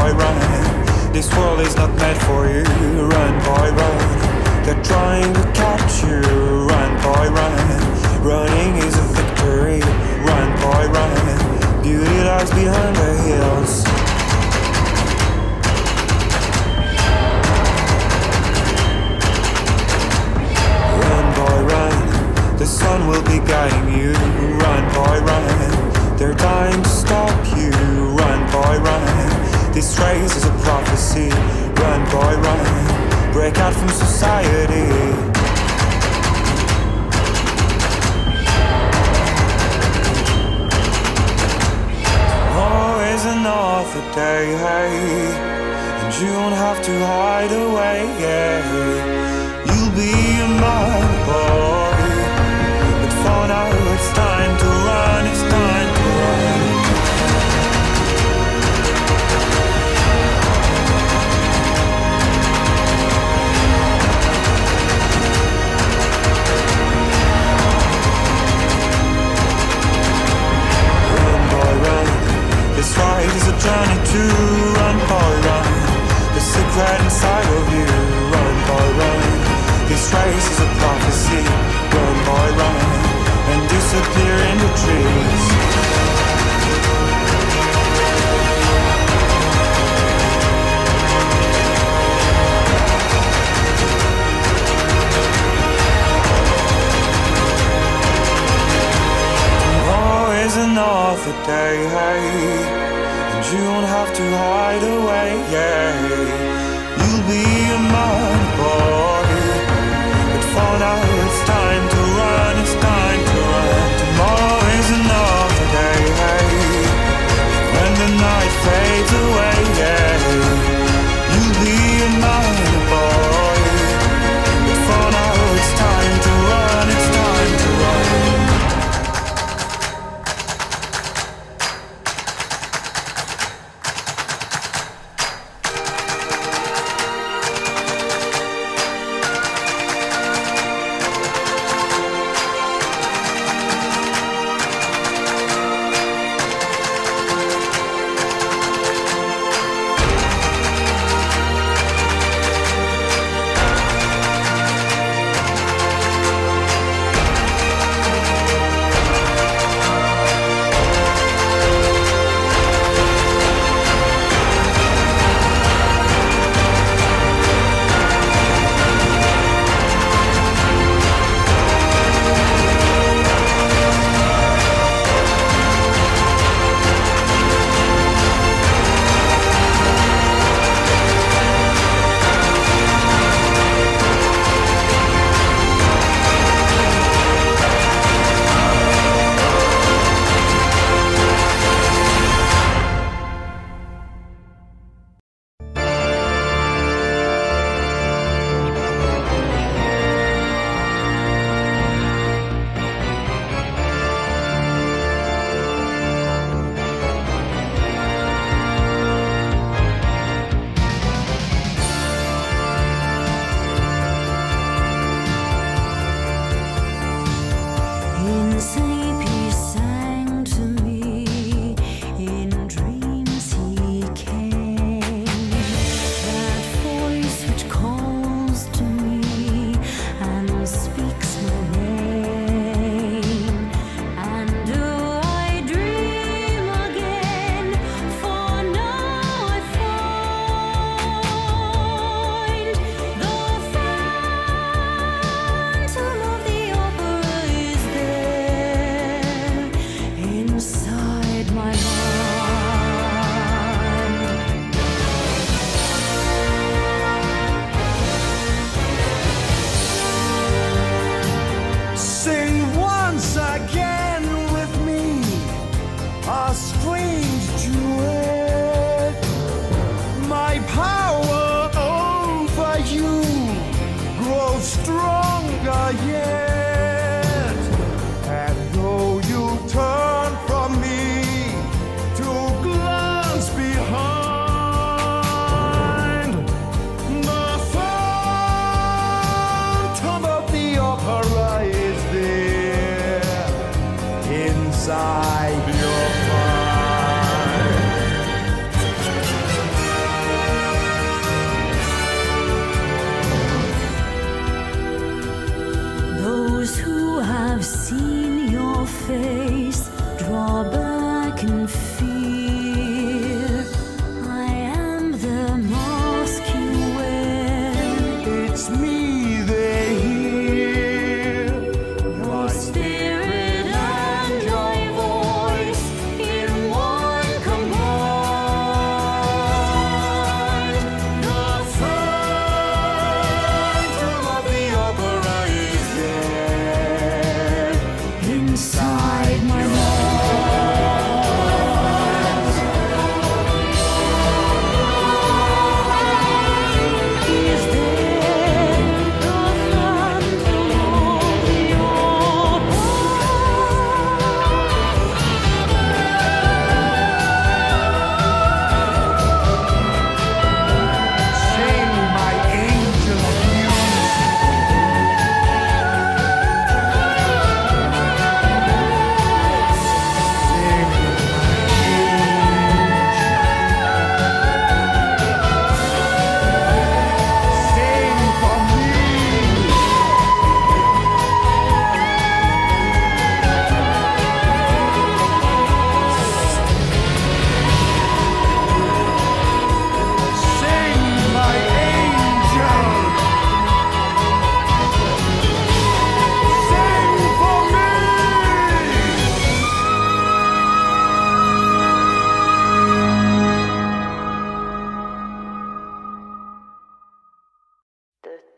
boy, run. This world is not meant for you. Run, boy, run. They're trying to catch you. Run, boy, run. Running is a victory. Run, boy, run. Beauty lies behind the hills. Run, boy, run. The sun will be guiding you. Run, boy, run. They're dying to stop you. Run, boy, run. This race is a prophecy. Run, boy, run. Break out from society. Always another day, hey, and you don't have to hide away, yeah. You'll be a man, boy, but for now it's time to run, it's time to run. This ride is a journey to run, boy, run. The secret inside of you, run, boy, run. This race is a prophecy, run, boy, run. And disappear in the trees. Tomorrow is another day, hey, and you don't have to hide away, yeah. You'll be a man, boy, but for now it's time to run, it's time to run. Tomorrow is another day, hey, when the night fades away, yeah. You'll be a man, boy, but for now it's time to run, it's time to run.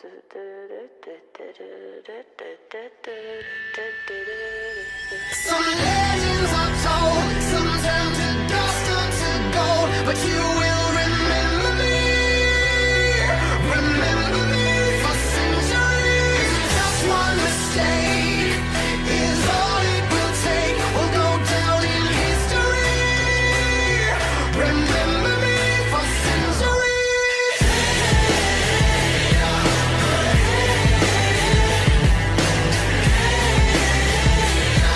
Some legends are told, some turn to dust or to gold, but you will remember me for centuries. Just one mistake is all it will take. We'll go down in history. Remember me for centuries.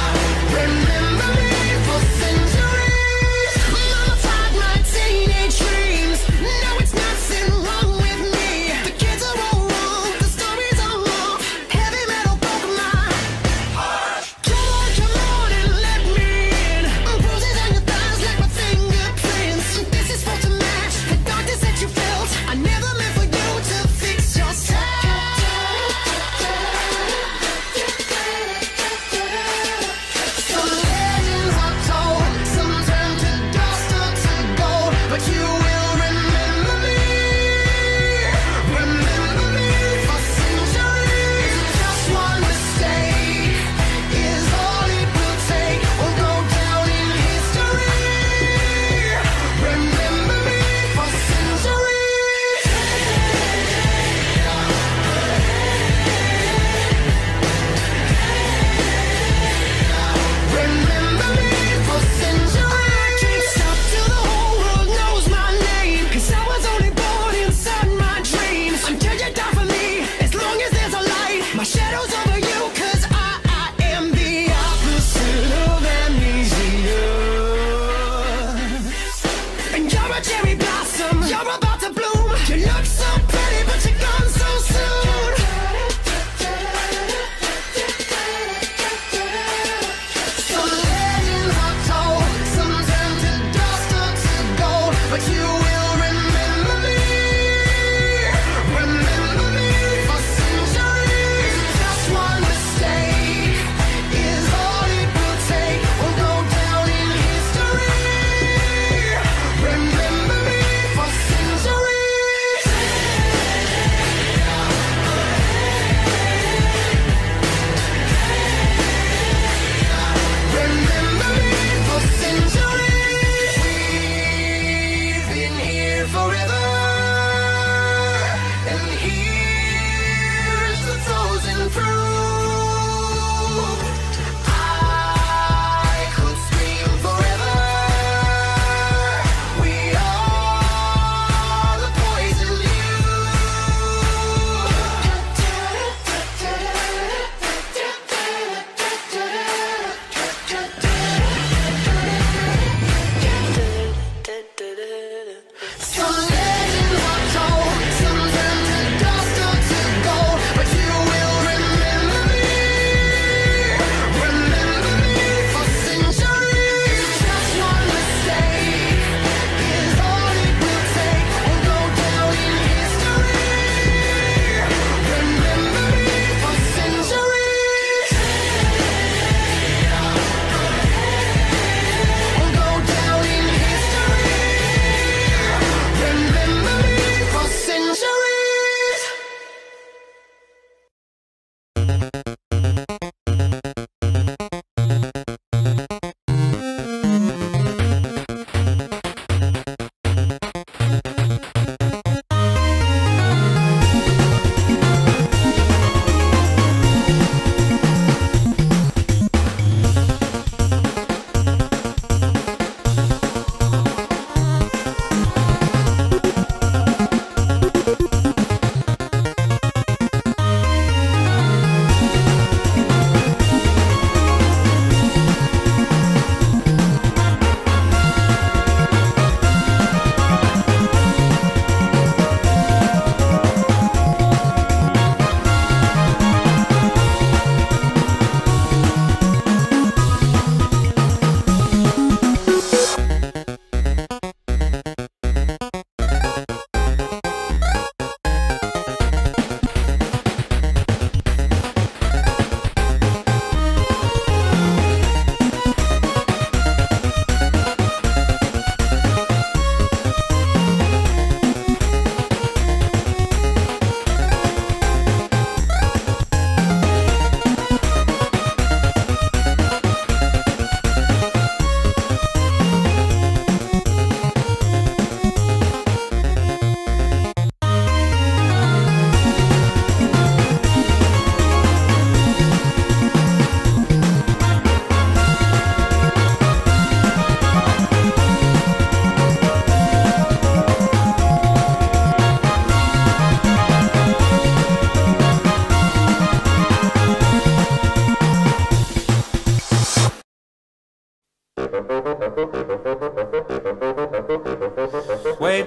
Remember me for centuries. Mama tied my teenage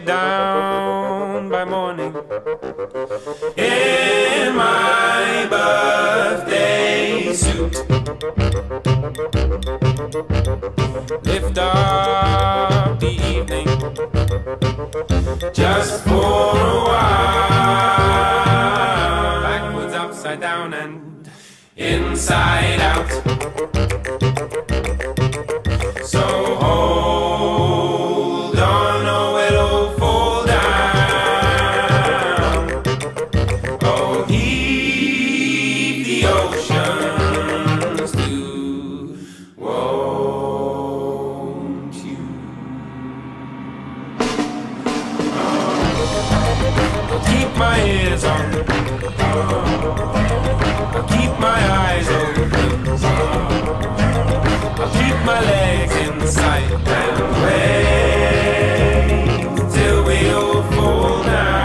down by morning in my birthday suit. Lift up the evening just for a while. Backwards, upside down, and inside out. So hold on, or it'll fall down. Oh, heave the oceans too, won't you? I'll keep my ears on, I'll keep my eyes open, I'll keep my legs in sight and wait till we all fall down.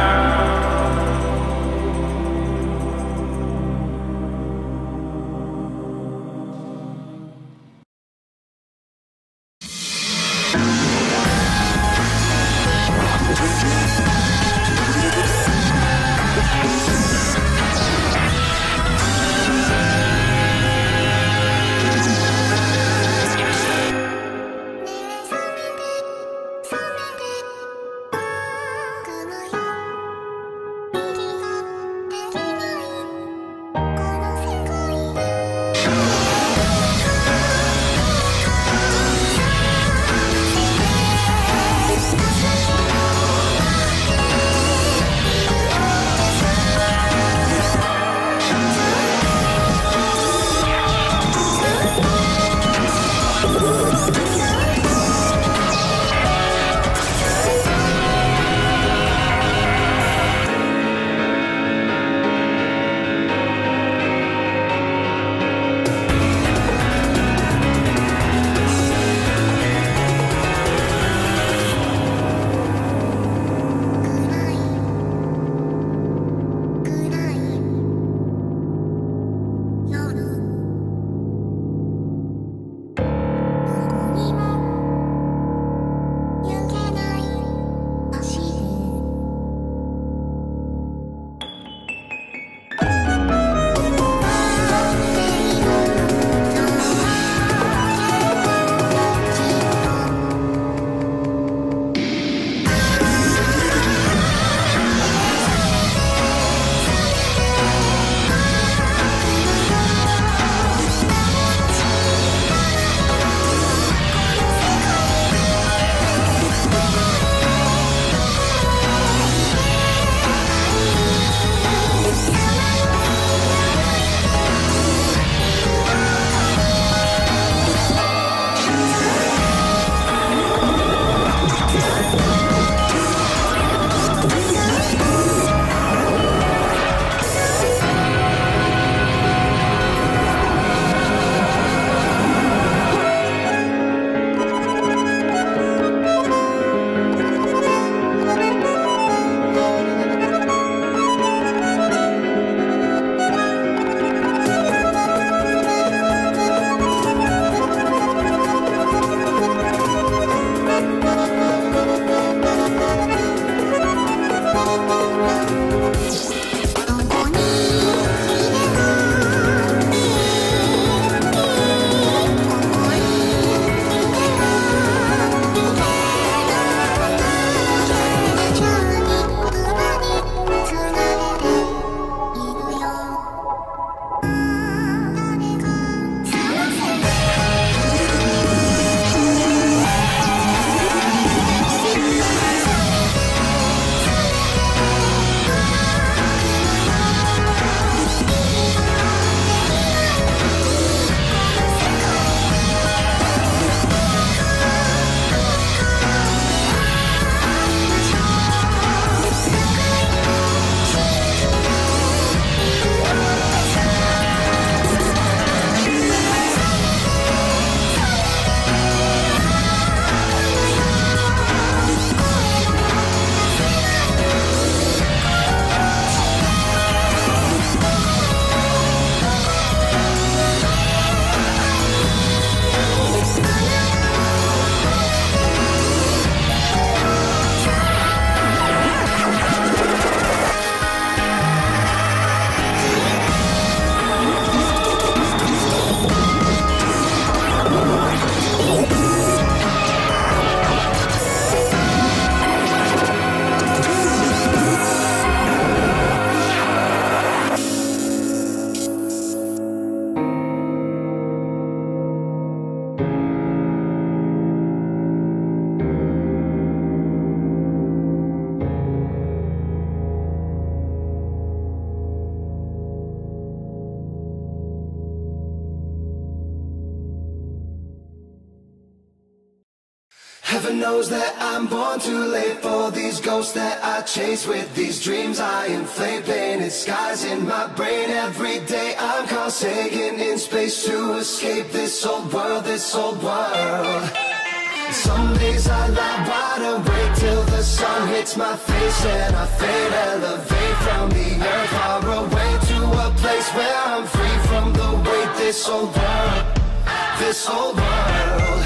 Heaven knows that I'm born too late for these ghosts that I chase. With these dreams I inflate, painted skies in my brain. Every day I'm caught saying in space to escape this old world, this old world. Some days I lie wide awake till the sun hits my face and I fade, elevate from the earth far away to a place where I'm free from the weight. This old world, this old world.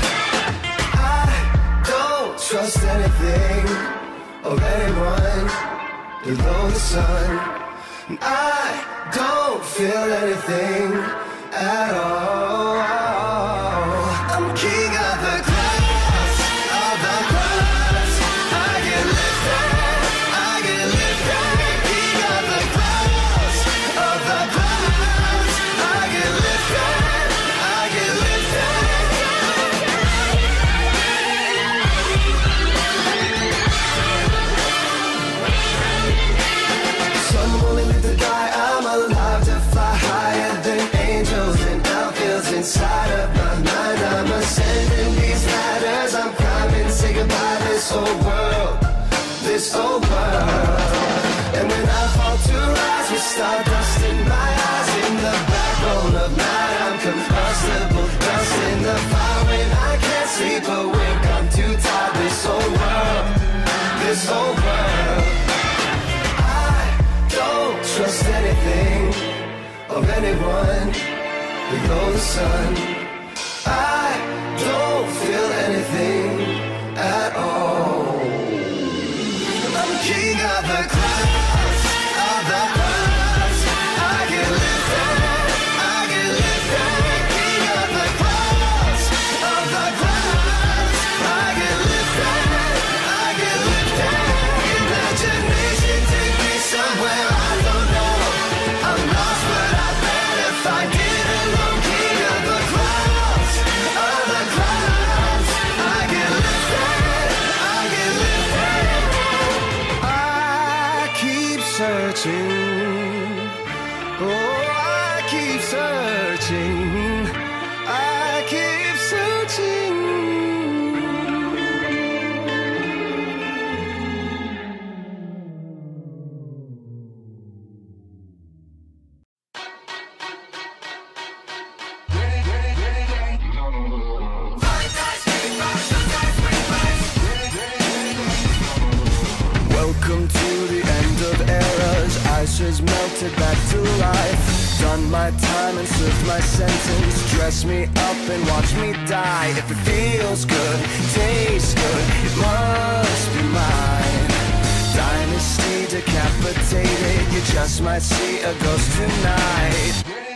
I don't trust anything or anyone below the sun. I don't feel anything at all. I'm king of the clouds, of the clouds. I get lifted, I get lifted. King of the clouds, of the clouds. I get lifted, I get lifted. Some only live to die, I'm alive to fly higher than angels and outfields inside of my mind. I'm ascending these ladders, I'm climbing, say goodbye this old world, this old world. And when I fall to rise with stardust in my eyes, in the backbone of night, I'm combustible dust in the fire. When I can't sleep or wake, I'm too tired. This old world, this old world. Don't trust anything or anyone below the sun. I don't feel anything at all. I'm king of the clouds, of the clouds. I get lifted, I get lifted. King of the clouds, of the clouds. I get lifted, I get lifted. Imagination take me somewhere I don't know. I'm lost but I better find it alone. King of the clouds, of the clouds. I get lifted, I get lifted. I keep searching, oh I keep searching, I keep searching. Welcome to the end of eras. Ice has melted back to life. Done my time and served my sentence. Dress me up and watch me die. If it feels good, tastes good, it must be mine. Dynasty decapitated, you just might see a ghost tonight.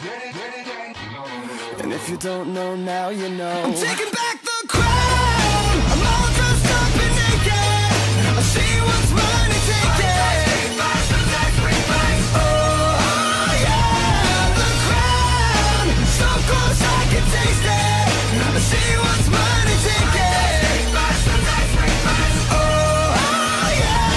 And if you don't know now, you know. I'm taking back the crown. I'm all dressed up and naked. I see what's mine and take it. Oh yeah, the crown. So close I can taste it. I see what's mine and take it. Oh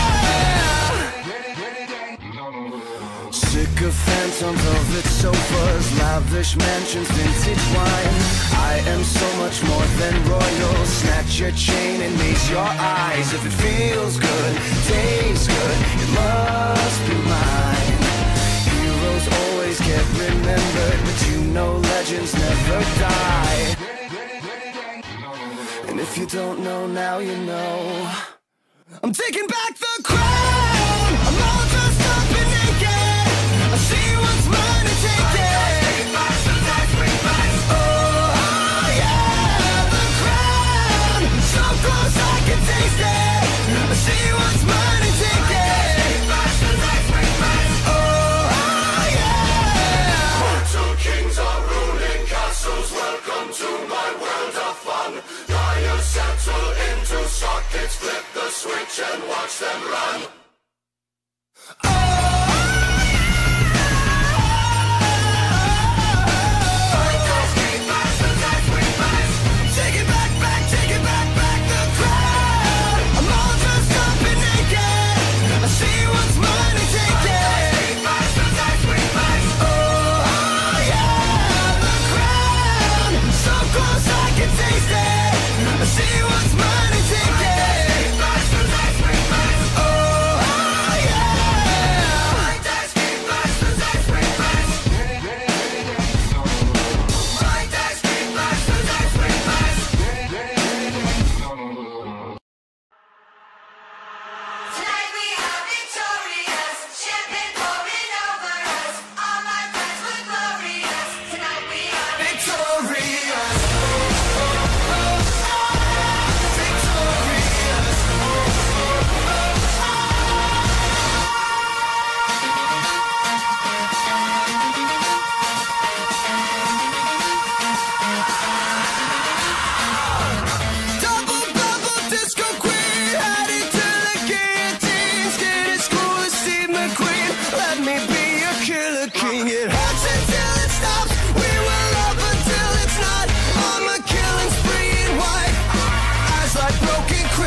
yeah. Sick of phantom velvet sofas, lavish mansions, vintage wine. I am so much more than royal. Snatch your chain and raise your eyes. If it feels good, tastes good, it must be mine. Heroes always get remembered, but you know legends never die. And if you don't know now, you know. I'm taking back the crown. I'm all dressed up and naked. I see what's mine and take it. Oh yeah, the crown. So close I can taste it. I see what's mine and take it. Oh yeah. Mortal kings are ruling castles. Welcome to my world of fun. Dials settle into sockets. Flip the switch and watch them run.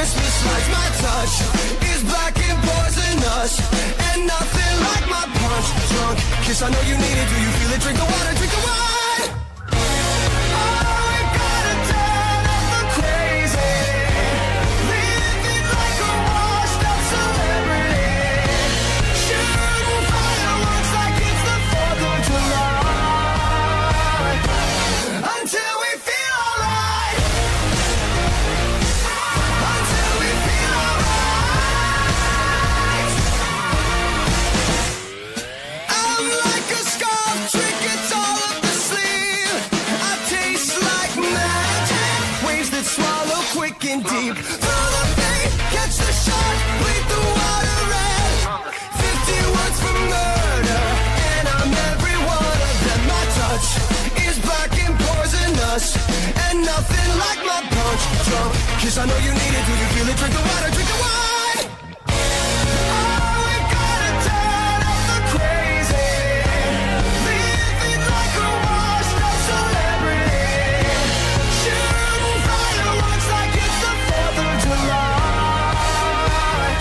Christmas lights, my touch is black and poisonous, and nothing like my punch drunk kiss. I know you need it, do you feel it? Drink the water, drink the wine. Oh, we gotta turn up the crazy, living like a washed up celebrity, shooting fireworks like it's the 4th of July, until we feel alright, until we feel alright. I'm like a scarf trinkets all up the sleeve. I taste like magic, waves that swallow quick and deep. Throw the bait, catch the shark, bleed the water red. 50 words for murder, and I'm every one of them. My touch is black and poisonous, and nothing like my punch drunk kiss. I know you need it, do you feel it? Drink the water, drink the wine. Oh, we gotta turn up the crazy, living like a washed up celebrity, shooting fireworks like it's the 4th of July.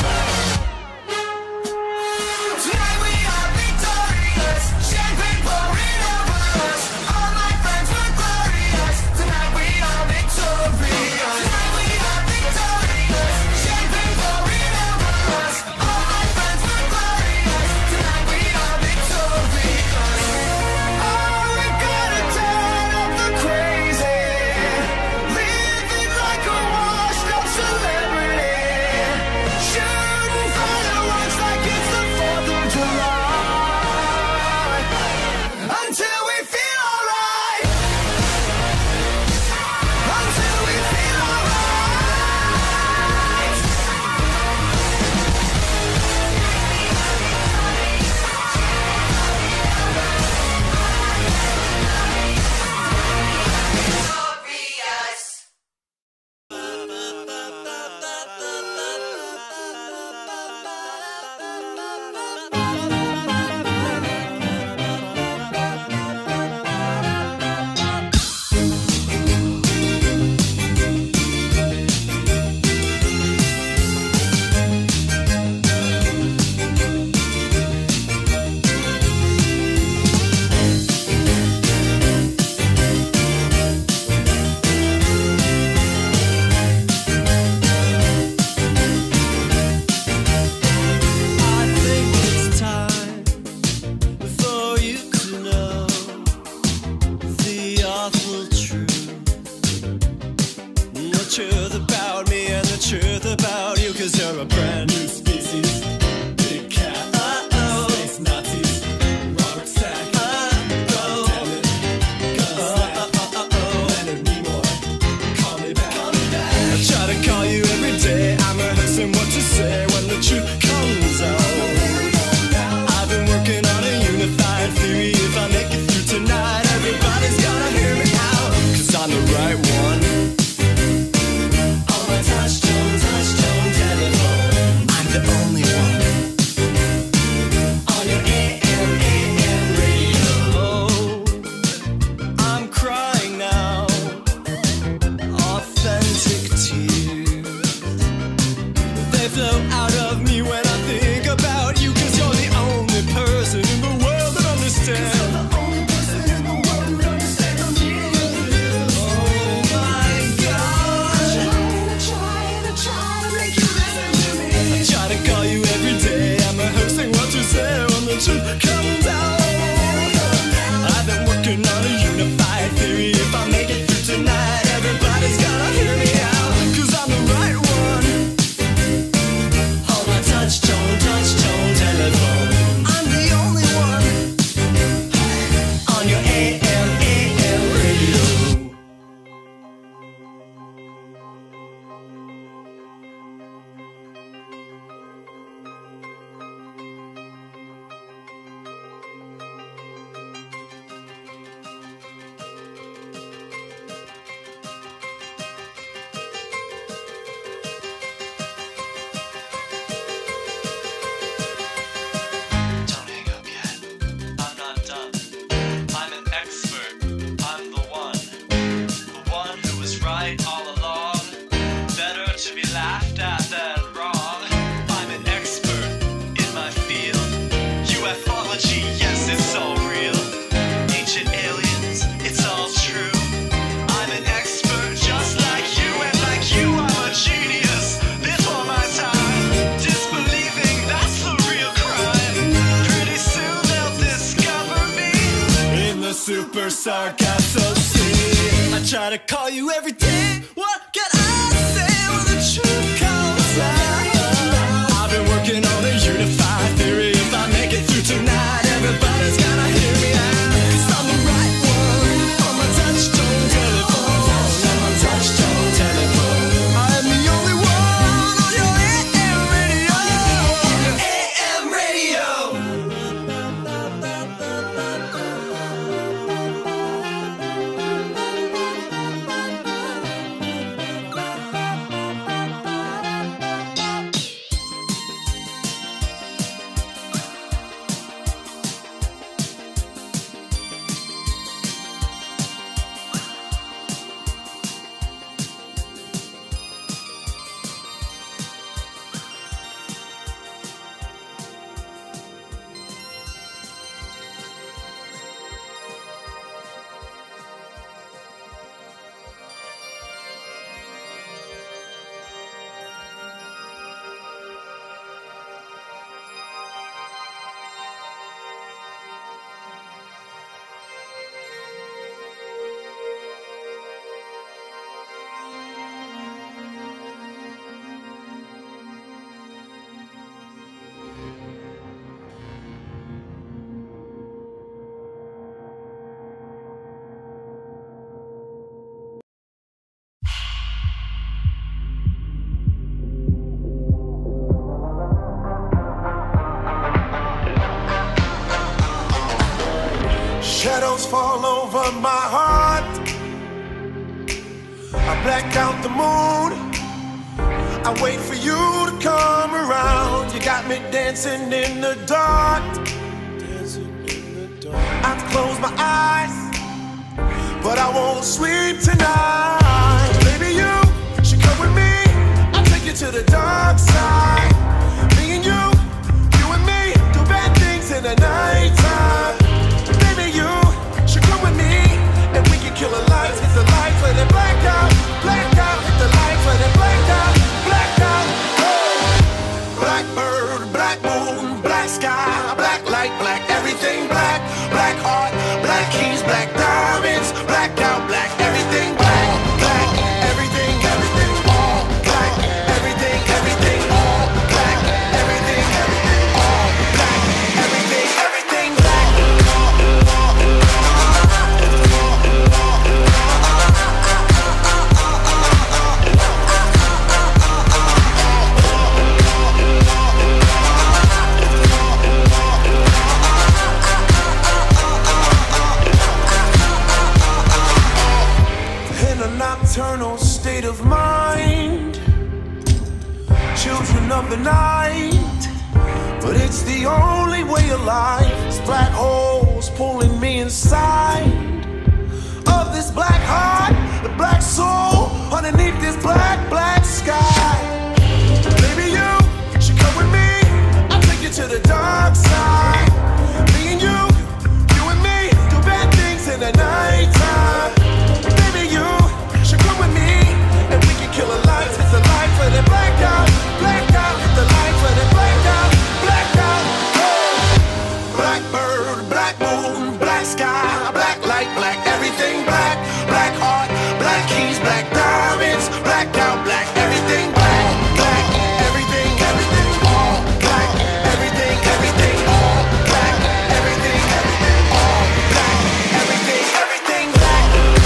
Tonight we are victorious, champagne pouring over us. All my friends were glorious. Tonight we are victorious. Tonight we are victorious, champagne pouring over us. All my friends were glorious. Tonight we are victorious. Oh, we gotta turn up the crazy, living like a washed up celebrity, shooting fireworks like it's the 4th of July, until we feel alright, until we feel alright. I think it's time for you to know the awful truth, the truth about me and the truth about you, 'cause you're a brand new species. Big cat, space Nazis, Robert Stack, goddammit, Leonard Nimoy, call me back. I try to call you every day, I'm rehearsing what to say when the truth comes out. I've been working on a unified theory. If I make it through tonight, everybody's gonna hear me out, 'cause I'm the right one. On my touch tone telephone, I'm the only one. On your AM radio, I'm crying now, authentic tears. They flow out of me when I think about you, 'cause you're the only person in the world that understands. Oh my God, I try to call you every day, I'm rehearsing what to say when the truth comes out. I've been working on a unified theory. If I make it through tonight, everybody's gonna hear me out, 'cause I'm the right one. On my touch tone telephone, I'm the only one. On your AM radio. first sarcasm. I try to call you every day. What can I say when the truth comes out? I've been working on a unified theory. If I make it through tonight, everybody's gonna hear me out. 'Cause I'm the right one on my touch-tone telephone. On my touch-tone telephone. I am the only one on your AM radio. AM radio. Shadows fall over my heart. I black out the moon. I wait for you to come around. You got me dancing in the dark. I close my eyes, but I won't sleep tonight. Baby, you should come with me. I'll take you to the dark side. Me and you and me, do bad things in the nighttime. You should come with me, and we can kill the lights, hit the lights, let it black out, hit the lights, let it black out. Oh. Blackbird, black moon, black sky, black light, black everything, black, black heart, black keys, black diamonds, black out, black everything, black, black everything, everything, all black, everything, everything, all black, everything, everything, all black, everything, everything, black. Nocturnal state of mind, children of the night, but it's the only way of life. It's black holes pulling me inside of this black heart, the black soul underneath this black, black sky. Baby, you should come with me. I'll take you to the dark side. Me and you and me, do bad things in the nighttime. Baby, you should come with me, and we can kill the lights, hit the lights, let it black out, hit the lights, let it black out. Oh. Blackbird, black moon, black sky, black light, black everything, black, black heart, black keys, black diamonds, black out, black everything, black, black everything, everything, all black, everything, everything, all black, everything, everything, all black, everything, everything, black.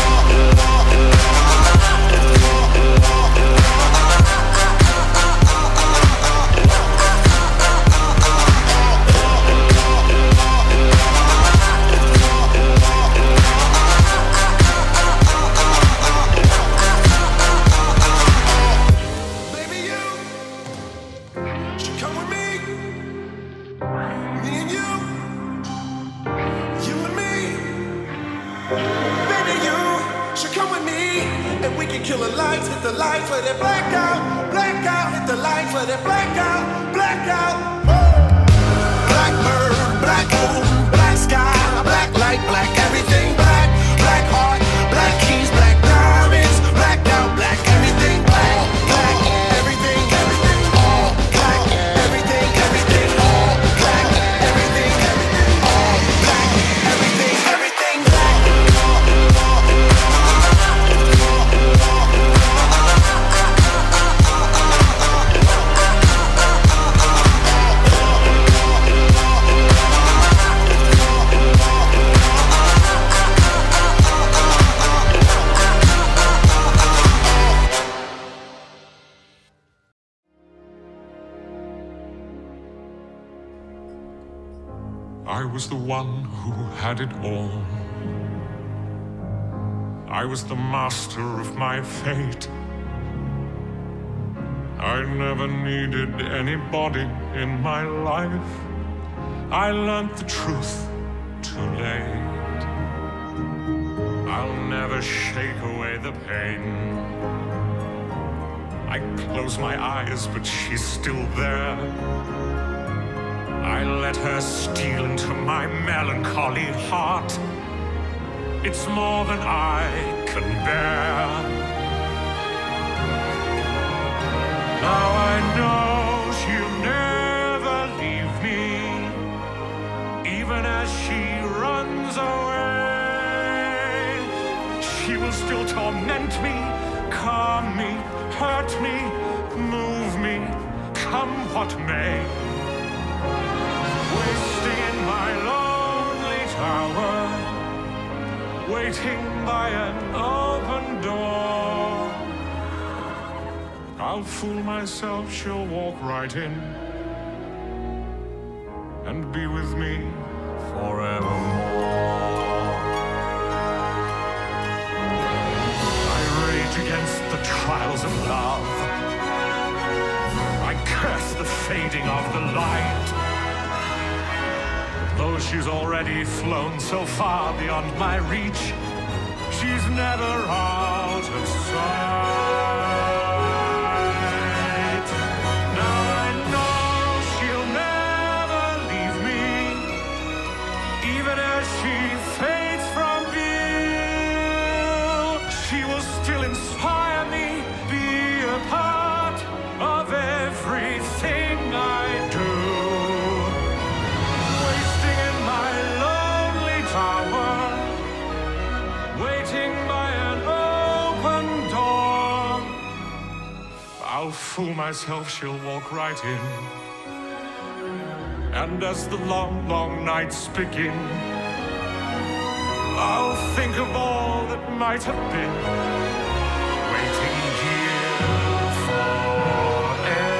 Kill the lights, hit the lights, let it black out, hit the lights, let it black out. Blackbird, black moon, black sky, black light, black everything, black, black heart, black keys, black diamonds, blacked out, black everything, black, black everything, everything, all black, everything, everything, all black, everything, everything, all black, everything, everything, black. I was the one who had it all. I was the master of my fate. I never needed anybody in my life. I learned the truth too late. I'll never shake away the pain. I close my eyes, but she's still there. I let her steal into my melancholy heart. It's more than I can bear. Now I know she'll never leave me, even as she runs away. She will still torment me, calm me, hurt me, move me, come what may. Wasting in my lonely tower, waiting by an open door. I'll fool myself, she'll walk right in and be with me forevermore. I rage against the trials of love. I curse the fading of the light. Though she's already flown so far beyond my reach, she's never out of sight. Now I know she'll never leave me, even as she fades from view. She will still inspire me, be a part of everything I do. Waiting by an open door. I'll fool myself, she'll walk right in. And as the long, long nights begin, I'll think of all that might have been, waiting here forever.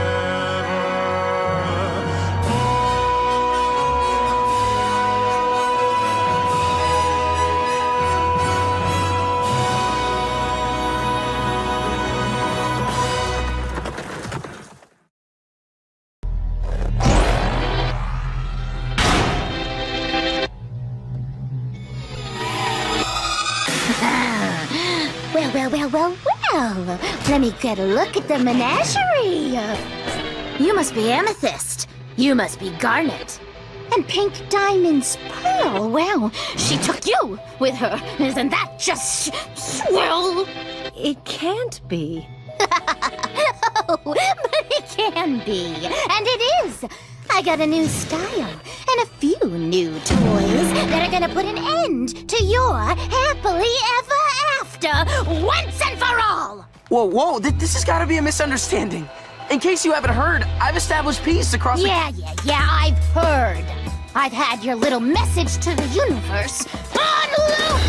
Well, let me get a look at the menagerie. You must be Amethyst. You must be Garnet. And Pink Diamond's Pearl. Well, she took you with her. Isn't that just swell? It can't be. Oh, but it can be. And it is. I got a new style and a few new toys that are gonna put an end to your happily ever after once and for all! Whoa, this has gotta be a misunderstanding. In case you haven't heard, I've established peace across the... Yeah, I've heard. I've had your little message to the universe on loop!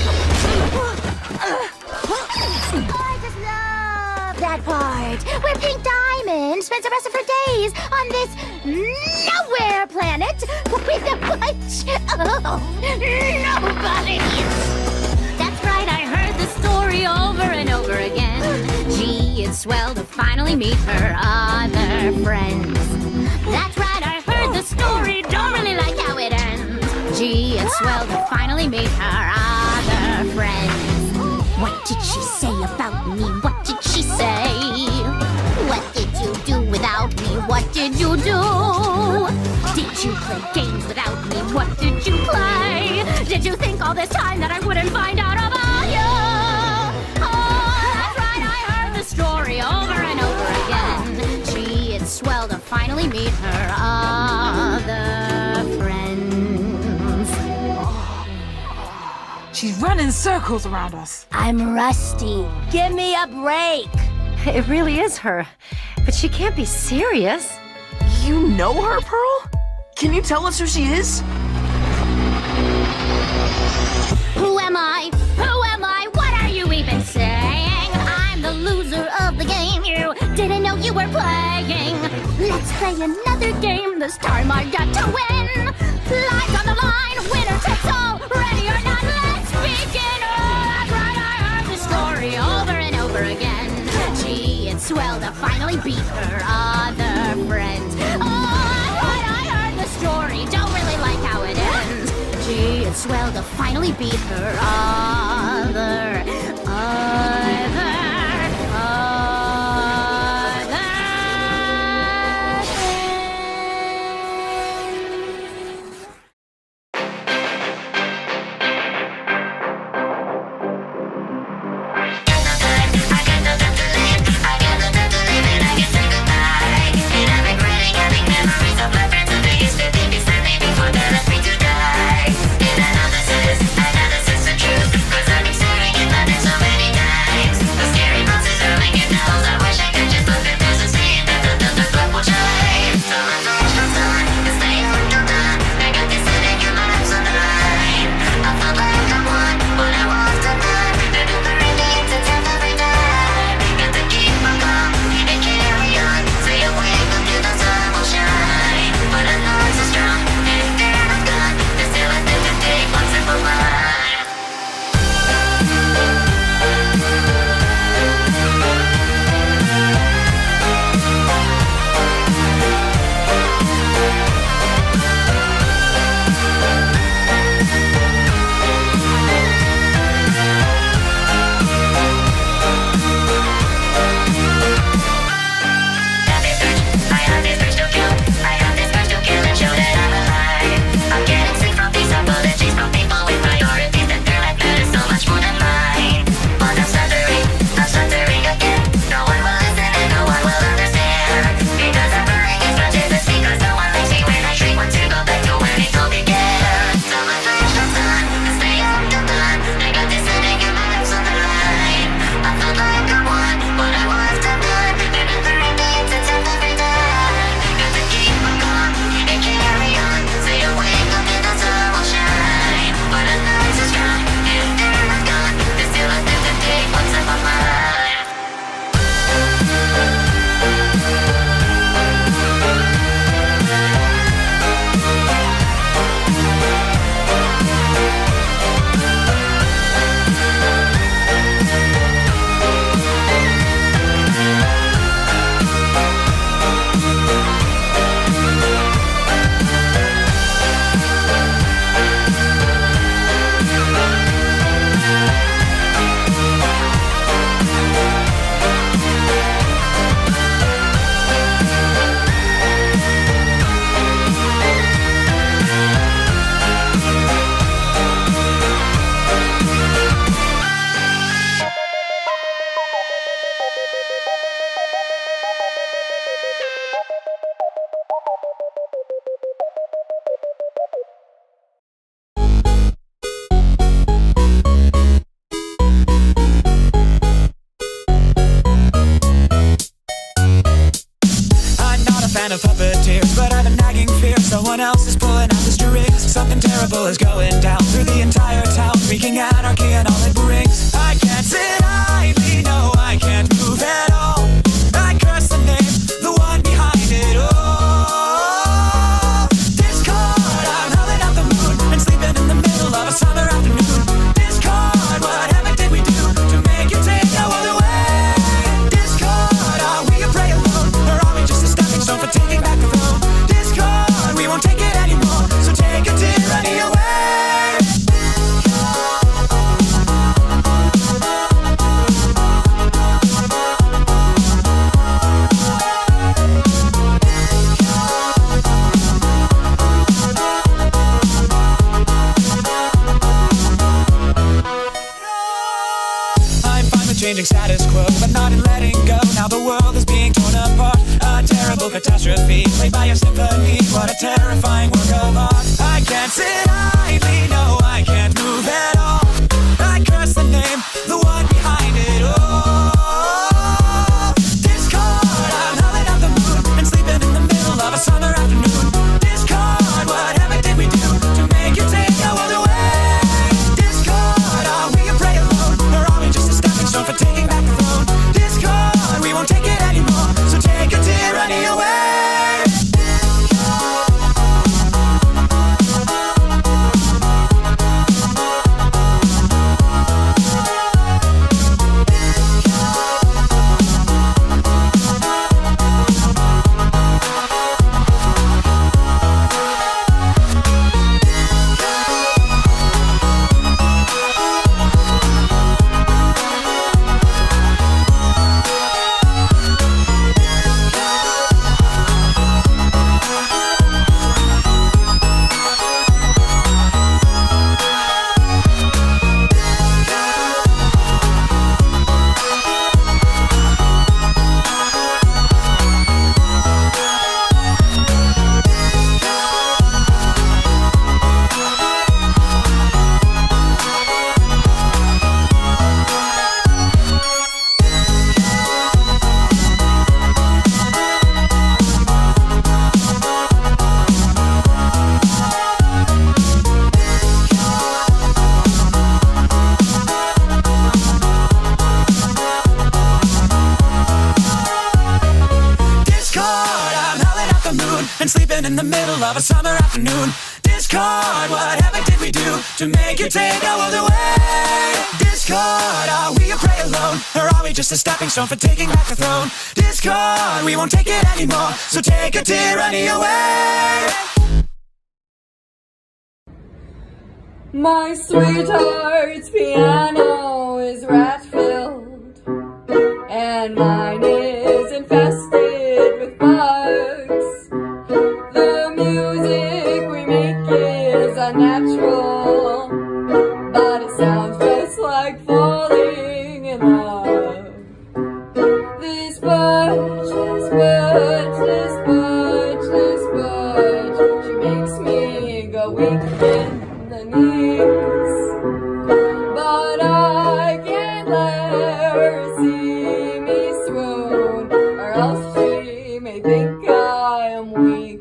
I just love that part where Pink Diamond spends the rest of her days on this nowhere planet with a bunch of nobodies. That's right, I heard the story over and over again. Gee, it's swell to finally meet her other friends. That's right, I heard the story, don't really like how it ends. Gee, it's swell to finally meet her other friends. What did she say about me? What did she say? What did you do without me? What did you do? Did you play games without me? What did you play? Did you think all this time that I wouldn't find out about you? Oh, that's right, I heard the story over and over again. Gee, it's swell to finally meet her other friends. She's running circles around us. I'm rusty. Give me a break. It really is her. But she can't be serious. You know her, Pearl? Can you tell us who she is? Who am I? Who am I? What are you even saying? I'm the loser of the game. You didn't know you were playing. Let Let's play another game. This time I got to win. Lives on the line, winner takes all. Ready or not, let's begin. Oh, that's right, I heard the story over and over again. Gee, it's swell to finally beat her other friends. Oh, that's right, I heard the story. Don't really like how it ends. Gee, it's swell to finally beat her other. Fan of puppeteers, but I've a nagging fear someone else is pulling out the strings. Something terrible is going down through the entire town, wreaking anarchy and all it brings. I can't sit idly, no, I can't move at all. I curse the name, the one behind it all. Discord, I'm howling at the moon and sleeping in the middle of a summer afternoon. Discord, whatever did we do to make you take no other way? Discord, are we a prey alone, or are we just a stepping stone for taking back the throne? Discord, we won't take it anymore, so take a tyranny away. Changing status quo, but not in letting go. Now the world is being torn apart. A terrible catastrophe, played by a symphony. What a terrifying work of art. I can't sit idly, no, I can't move at all. I curse the name, the one behind it all. Discord, I'm howling at the moon and sleeping in the middle of a summer afternoon. Discord, whatever did we do to make you take no other way? Discord, are we a prey alone, or are we just a stepping stone for taking back the throne? Discord, we won't take it anymore, so take a tyranny away. middle of a summer afternoon. Discord, what heaven did we do to make you take our world away? Discord, are we a prey alone, or are we just a stepping stone for taking back the throne? Discord, we won't take it anymore, so take a tyranny away. My sweetheart's piano is rat-filled, and mine is infested with bugs. The music we make is unnatural, but it sounds just like falling in love. This budge, this budge, this budge, this budge, she makes me go weak in the knees. But I can't let her see me swoon, or else she may think I am weak.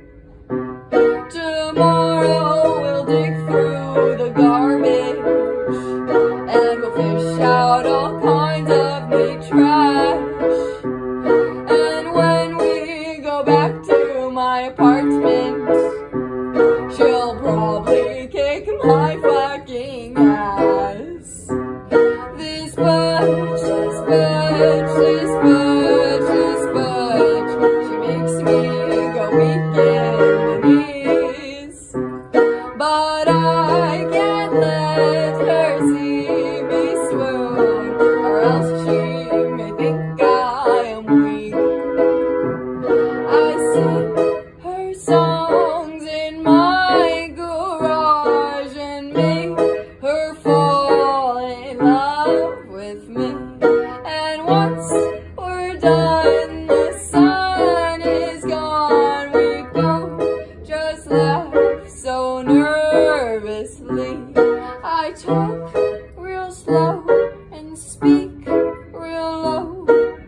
Tomorrow we'll dig through the garbage, and we'll fish out all kinds of neat trash. And when we go back to my apartment, she'll probably kick my fucking ass. This budge, this budge, this budge, this budge, she makes me go weak in the knees. But I can't let her see me swoon, or else she may think I am weak. I sing her songs in my garage and make her fall in love with me. And once we're done, the sun is gone, we both just laugh so nervously. I talk real slow and speak real low,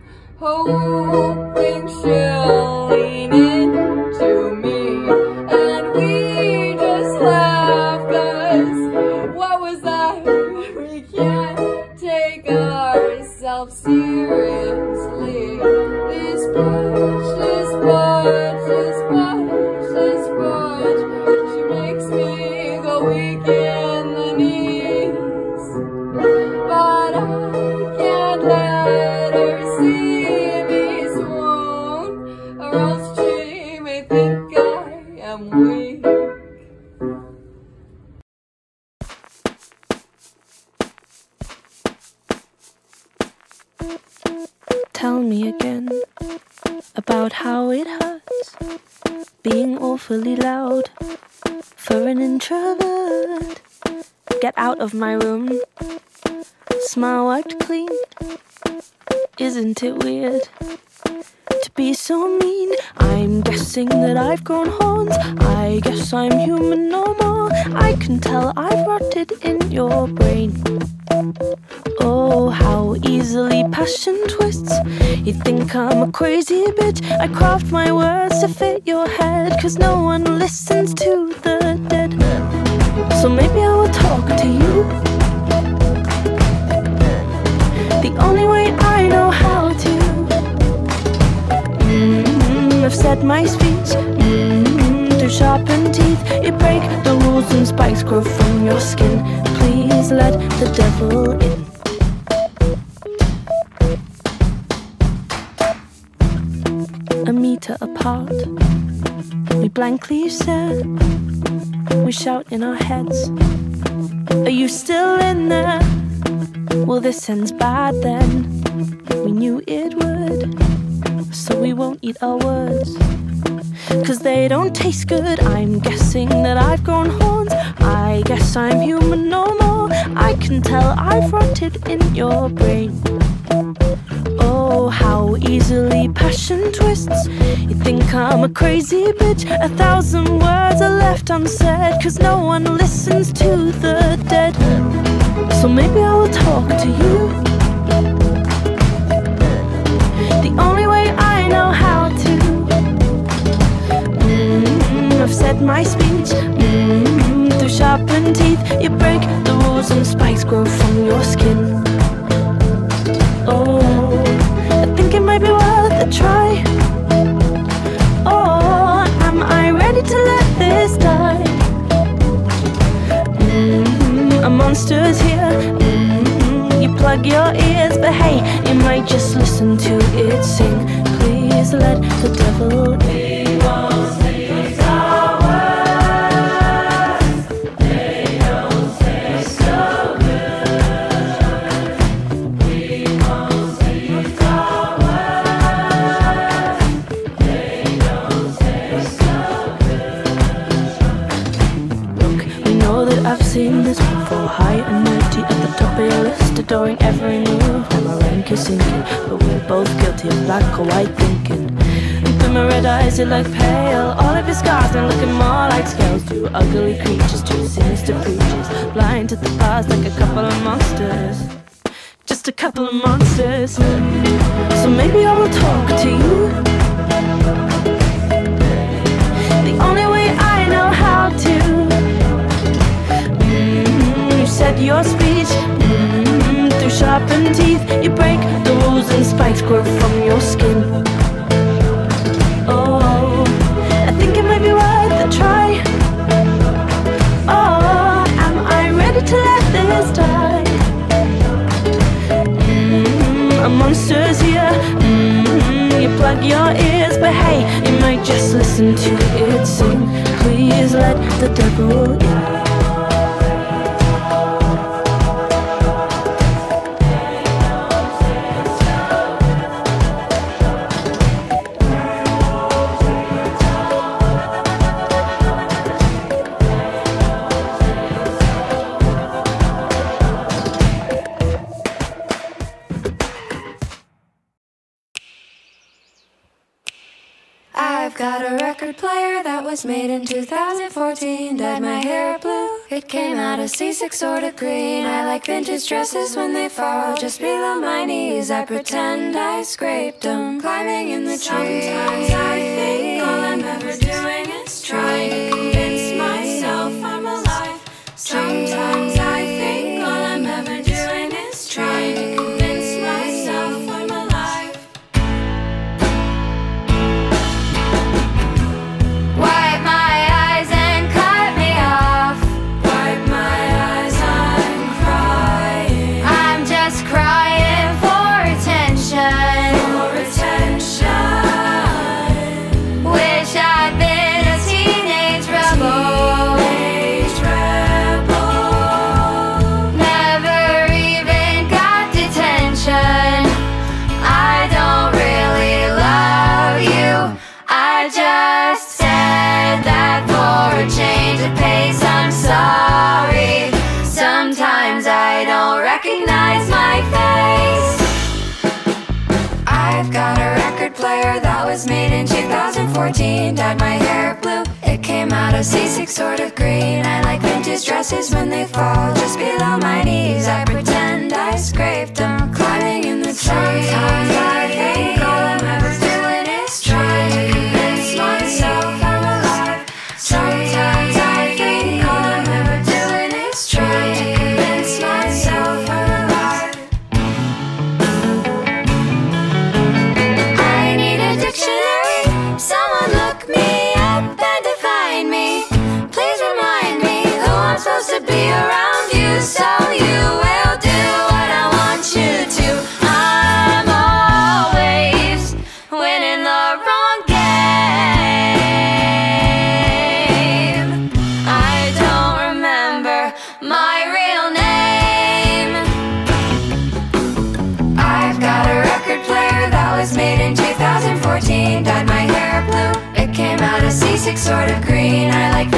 hoping she'll lean into me. And we just laugh, 'cause what was that? We can't take ourselves seriously. This budge, this budge, this budge, this budge, she makes me go weak in the knees. But I can't let her see me swoon, or else she may think I am weak. Tell me again about how it hurts being awfully loud for an introvert. Get out of my room. Smile wiped clean. Isn't it weird to be so mean? I'm guessing that I've grown horns. I guess I'm human no more. I can tell I've rotted in your brain. Oh, how easily passion twists. You think I'm a crazy bitch. I craft my words to fit your head, 'cause no one listens to the dead. So maybe I will talk to you the only way I know how to. I've said my speech through sharpened teeth. You break the rules and spikes grow from your skin. Please let the devil in. A meter apart, we blankly stare. We shout in our heads, are you still in there? Well, this ends bad then. We knew it would, so we won't eat our words, 'cause they don't taste good. I'm guessing that I've grown horns. I guess I'm human no more. I can tell I've rotted in your brain. Oh, how easily passion twists. You think I'm a crazy bitch. 1,000 words are left unsaid, 'cause no one listens to the dead. So maybe I will talk to you the only way I know how to. I've said my speech through sharpened teeth. You break the rules and spikes grow from your skin. Oh, I think it might be worth a try. Oh, am I ready to this time. A monster's here. You plug your ears, but hey, you might just listen to it sing. Please let the devil in. I've seen this before, high and mighty at the top of your list, adoring every move. Now my rank is sinking, but we're both guilty of black or white thinking. Deep in my red eyes, you look pale. All of your scars now looking more like scales. Two ugly creatures, two sinister preachers, blind to the past like a couple of monsters. Just a couple of monsters. So maybe I will talk to you the only way I know how to. Said your speech through sharpened teeth. You break the rules and spikes grow from your skin. Oh, I think it might be worth a try. Oh, am I ready to let this die? A monster's here. You plug your ears, but hey, you might just listen to it sing. Please let the devil in. I've got a record player that was made in 2014. Dyed my hair blue, it came out a C6 sort of green. I like vintage dresses when they fall just below my knees. I pretend I scraped them, climbing in the trees. Sometimes I think all I'm ever doing is trying to convince myself I'm alive. Sometimes I think all I'm ever doing is trying to convince myself I'm alive. Wipe my eyes and cut me off. Wipe my eyes, I'm crying. I'm just crying for attention. For attention. Wish I'd been a teenage rebel. Teenage rebel. Never even got detention. I don't really love you. I just said that for a change of pace. I'm sorry. Sometimes I don't recognize my face. I've got a record player that was made in 2014. Dyed my hair blue, it came out a C6 sort of green. I like vintage dresses when they fall just below my knees. I pretend I scraped them, climbing in the trees. Sometimes I think all I'm ever doing is trying to convince myself I'm alive. Sometimes I think all I'm ever doing is trying to convince myself I'm alive. I need a dictionary. Someone look me up and define me. Please remind me who I'm supposed to be around you, so you will do what I want you to. I'm always winning the wrong game. I don't remember my real name. I've got a record player that was made in 2014. Dyed my hair blue, it came out a C6 sort of green. I like